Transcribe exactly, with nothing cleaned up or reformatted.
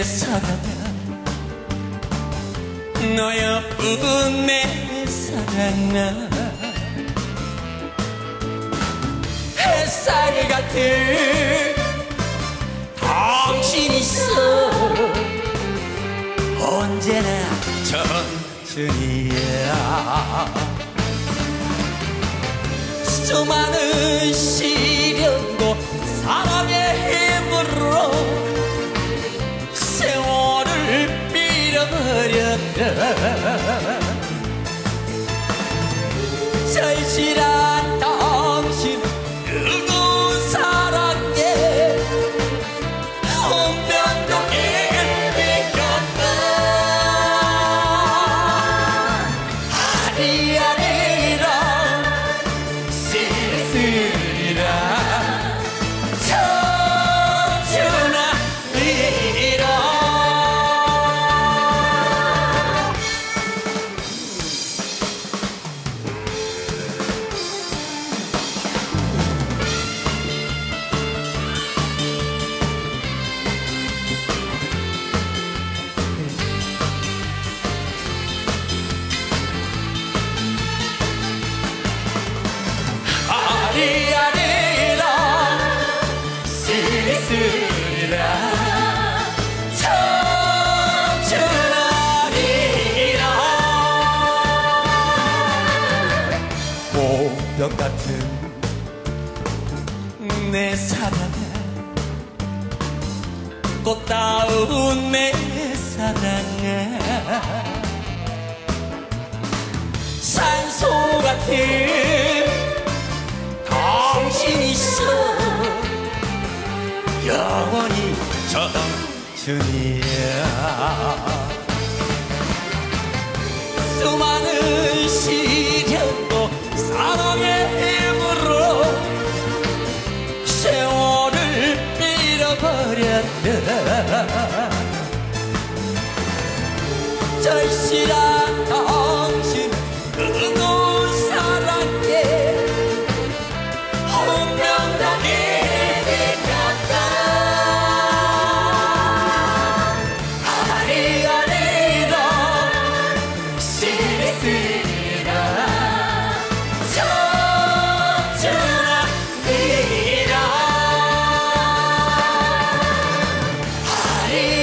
사랑아 너여뿐 내 사랑아 햇살 같은 당신 있어 언제나 청춘이야 수많은 시련도 사랑의 힘으로 세월을 밀어버렸다 절실한 당신 뜨거운 사랑에 운명도 일비겼다 아리아리라 쓸쓸이라 청춘아리라 아리아리라 쓸쓸이라 청춘아리라 보병 같은 내 사랑아 꽃다운 내 사랑아 산소 같은 당신 있어 영원히 청춘이야 수많은 시련도 사랑의 힘으로 세월을 밀어버렸다 절실한 당신 뜨거운 사랑에 운명도 일비겼다 아리아리라 쓸쓸이라 청춘아리라 아리